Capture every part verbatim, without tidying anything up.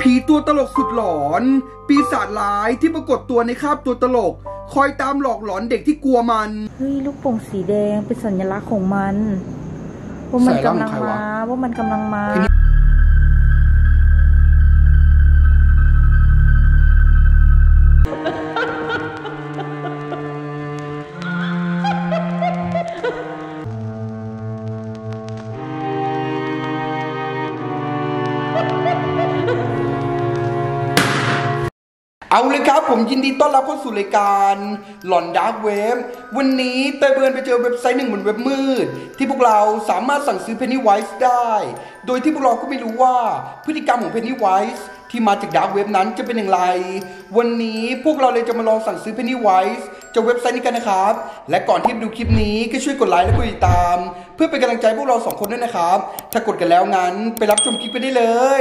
ผีตัวตลกสุดหลอนปีศาจร้ายที่ปรากฏตัวในคราบตัวตลกคอยตามหลอกหลอนเด็กที่กลัวมันเฮ้ยลูกโป่งสีแดงเป็นสัญลักษณ์ของมันว่ามันกำลังมาว่ามันกำลังมาเอาเลยครับผมยินดีต้อนรับเข้าสู่รายการหลอนดาร์กเว็บวันนี้เตยเบิร์นไปเจอเว็บไซต์หนึ่งบนเว็บมืดที่พวกเราสามารถสั่งซื้อ Pennywise ได้โดยที่พวกเราก็ไม่รู้ว่าพฤติกรรมของ Pennywise ที่มาจากดาร์กเว็บนั้นจะเป็นอย่างไรวันนี้พวกเราเลยจะมาลองสั่งซื้อ Pennywise จากเว็บไซต์นี้กันนะครับและก่อนที่จะดูคลิปนี้ก็ช่วยกดไลค์และกดติดตามเพื่อเป็นกำลังใจพวกเราสองคนด้วยนะครับถ้ากดกันแล้วงั้นไปรับชมคลิปกันได้เลย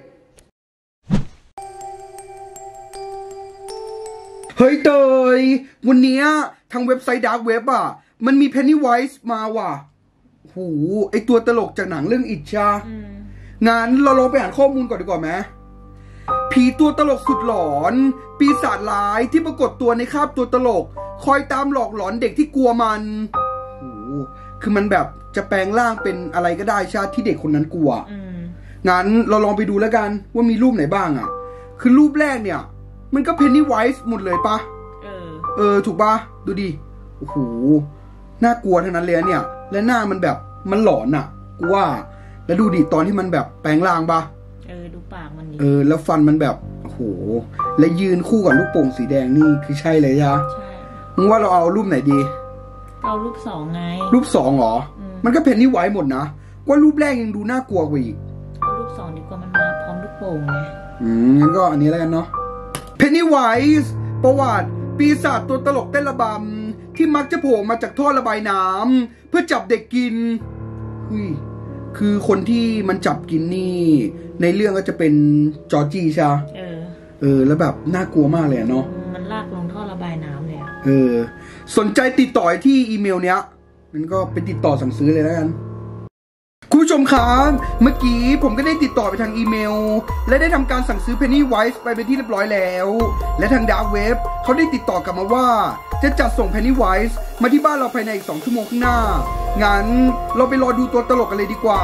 เฮ้ยเตยวันนี้ทางเว็บไซต์ดาร์กเว็บอ่ะมันมี Pennywise มาว่ะโหไอตัวตลกจากหนังเรื่องอิทชางั้นเราลองไปอ่านข้อมูลก่อนดีกว่าไหมผีตัวตลกสุดหลอนปีศาจร้ายที่ปรากฏตัวในคราบตัวตลกคอยตามหลอกหลอนเด็กที่กลัวมันโหคือมันแบบจะแปลงร่างเป็นอะไรก็ได้ชาติที่เด็กคนนั้นกลัวงั้นเราลองไปดูแล้วกันว่ามีรูปไหนบ้างอ่ะคือรูปแรกเนี่ยมันก็ Pennywise หมดเลยปะเออเออถูกปะดูดิโอ้โหน่ากลัวทั้งนั้นเลยเนี่ยและหน้ามันแบบมันหลอนอ่ะกูว่าแล้วดูดิตอนที่มันแบบแปลงร่างปะเออดูปากมันดิเออแล้วฟันมันแบบโอ้โหและยืนคู่กับลูกโป่งสีแดงนี่คือใช่เลยจ้ะใช่มึงว่าเราเอารูปไหนดีเอารูปสองไงรูปสองเหรอมันก็ Pennywise หมดนะว่ารูปแรกยังดูน่ากลัวกว่าอีกเอารูปสองดีกว่ามันมาพร้อมลูกโป่งไงอืมงั้นก็อันนี้แล้วกันเนาะPennywise ประวัติปีศาจตัวตลกเต้นระบำที่มักจะโผล่มาจากท่อระบายน้ำเพื่อจับเด็กกินคือคนที่มันจับกินนี่ในเรื่องก็จะเป็นจอร์จี้ใช่ไหมเออเออแล้วแบบน่ากลัวมากเลยเนาะมันลากลงท่อระบายน้ำเลยเออสนใจติดต่อที่อีเมลเนี้ยมันก็ไปติดต่อสั่งซื้อเลยแล้วกันคุณผู้ชมครับเมื่อกี้ผมก็ได้ติดต่อไปทางอีเมลและได้ทำการสั่งซื้อ Pennywise ไปเป็นที่เรียบร้อยแล้วและทางดาร์กเว็บเขาได้ติดต่อกลับมาว่าจะจัดส่ง Pennywise มาที่บ้านเราภายในอีกสองชั่วโมงข้างหน้างั้นเราไปรอดูตัวตลกกันเลยดีกว่า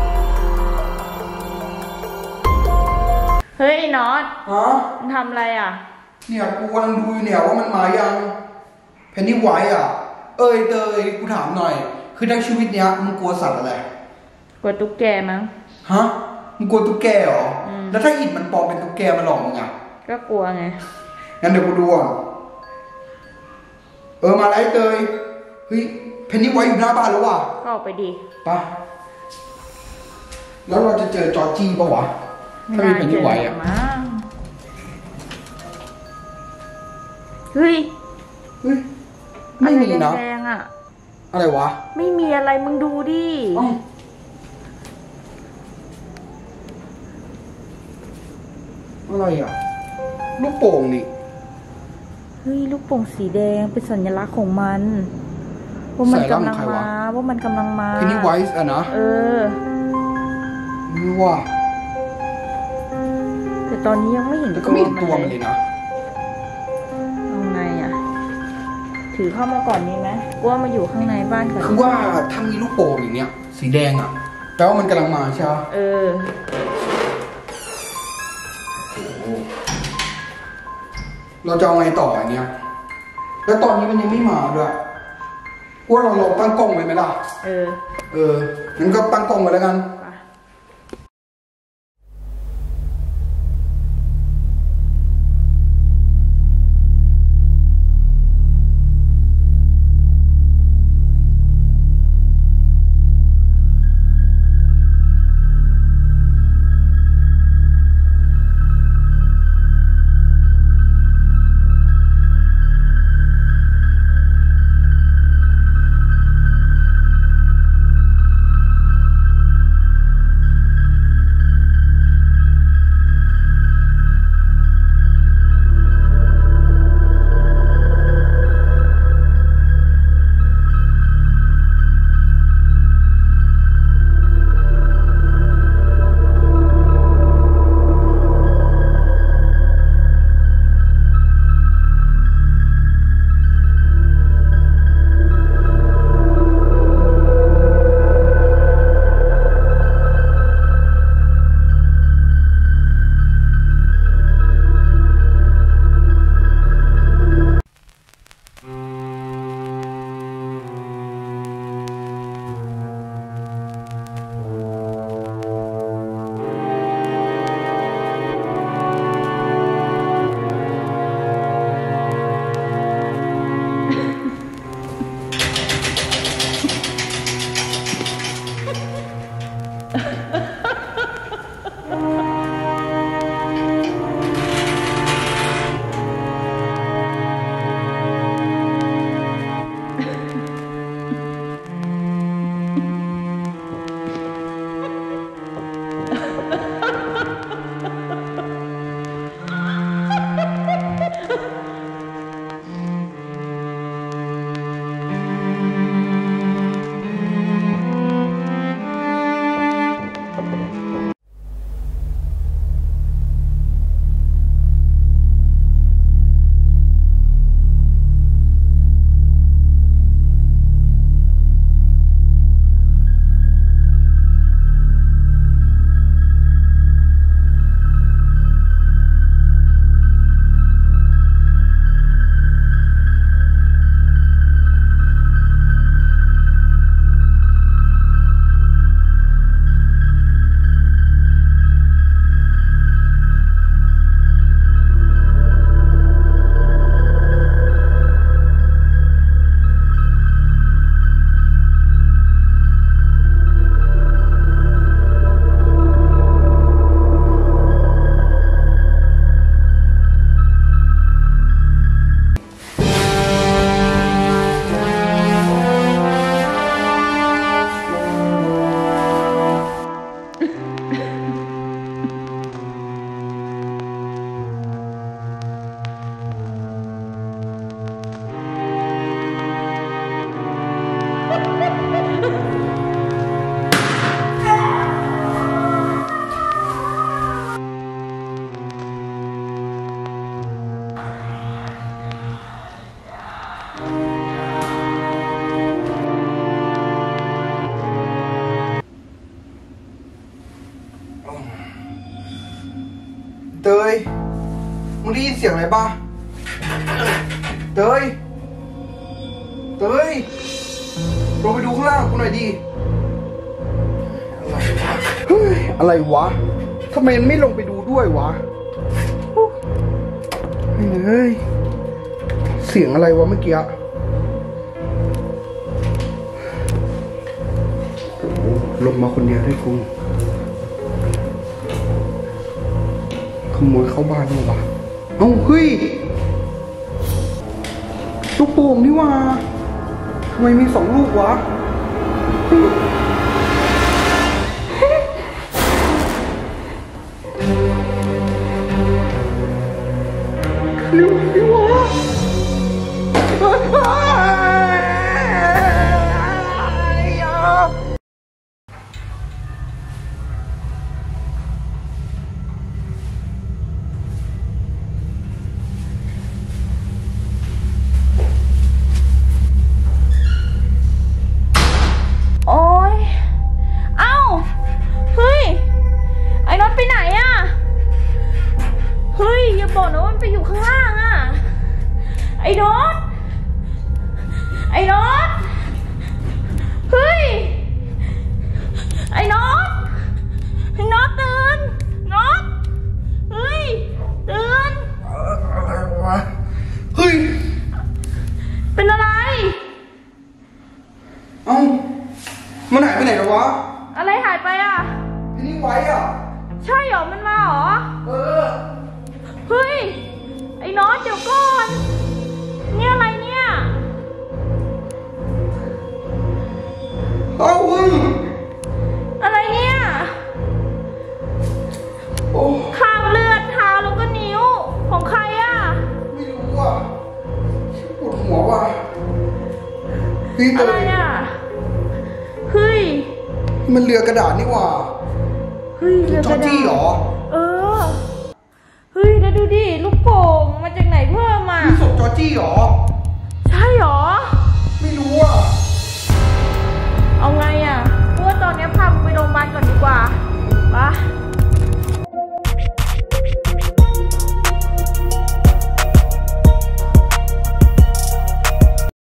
เฮ้ยน็อตฮะมันทำอะไรอ่ะเนี่ยกูกำลังดูเนี่ยว่ามันมายัง Pennywise อ่ะเอ้ยเตยกูถามหน่อยคือทั้งชีวิตเนี้ยมึงกลัวสัตว์อะไรกลัวตุ๊กแกมั้งฮะมึงกลัวตุ๊กแกเหรอแล้วถ้าอิดมันปลอมเป็นตุ๊กแกมาหลอกมึงอ่ะก็กลัวไงงั้นเดี๋ยวกูดูอ่ะเออมาแล้วเตยเฮ้ยPennywiseอยู่หน้าบ้านแล้วว่ะก็ออกไปดิปะแล้วเราจะเจอจอร์จี้ปะวะถ้ามีPennywiseอ่ะเฮ้ยเฮ้ยไม่มีนะแดงอ่ะอะไรวะไม่มีอะไรมึงดูดิอะไรอ่ะลูกโป่งนี่เฮ้ยลูกโป่งสีแดงเป็นสัญลักษณ์ของมันว่ามันกำลังมาว่ามันกำลังมา Pennywise อ่ะนะเออนี่ว่าแต่ตอนนี้ยังไม่เห็นก็ไม่เห็นตัวมันเลยนะเอาไงอ่ะถือเข้ามาก่อนนี้ไหมว่ามาอยู่ข้างในบ้านก่อนคือว่าถ้ามีลูกโป่งอย่างเนี้ยสีแดงอ่ะแปลว่ามันกำลังมาใช่ไหมเออเราจะเอาไงต่ออย่างเนี้ยแล้วตอนนี้มันยังไม่มาด้วยว่าเราลองตั้งกล้องไว้ไหมล่ะเออเอองั้นก็ตั้งกล้องไว้แล้วกันเตยมึงได้ยินเสียงอะไรป่ะเตยเตยลงไปดูข้างล่างกูหน่อยดิเฮ้ยอะไรวะทำไมไม่ลงไปดูด้วยวะเฮ้ยเสียงอะไรวะเมื่อกี้ลงมาคนเดียวได้กูขโมยเข้าบ้านมั้งวะเอ้าเฮ้ยลูกโป่งนี่ว่าทำไมมีสองลูกวะเร็วดิวะโอ๊ยเอ้าเฮ้ยไอ้น็อตไปไหนอะเฮ้ยอย่าบอกนะว่ามันไปอยู่ข้างล่างอะไอ้น็อตไอ้น็อตเฮ้ยไอ้น็อตไอ้น็อตตื่นน็อตเฮ้ยตื่นอะไรวะเฮ้ยเป็นอะไรเอ้ามันหายไปไหนแล้ววะอะไรหายไปอ่ะพี่นี่ไว้อ่ะใช่เหรอมันมาเหรอเออเฮ้ยไอ้น็อตเดี๋ยวก่อนเนี่ยอะไรเนี่ยเอ้าเฮ้ยอะไรเนี่ยโอ้คราบเลือดเท้าแล้วก็นิ้วของใครอ่ะไม่รู้อ่ะปวดหัวว่ะอะไรอ่ะเฮ้ยมันเรือกระดาษนี่หว่าเฮ้ยเรือกระดาษเหรอเออเฮ้ยแล้วดูดิลูกโป่งมาจากไหนเพิ่มอ่ะศพจอร์จี้เหรอ